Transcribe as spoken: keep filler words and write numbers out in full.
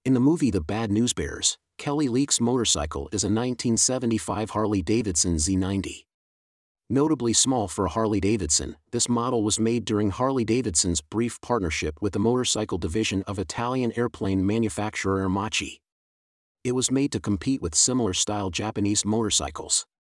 In the movie The Bad News Bears, Kelly Leak's motorcycle is a nineteen seventy-five Harley-Davidson Z ninety. Notably small for a Harley-Davidson, this model was made during Harley-Davidson's brief partnership with the motorcycle division of Italian airplane manufacturer Ermacchi. It was made to compete with similar-style Japanese motorcycles.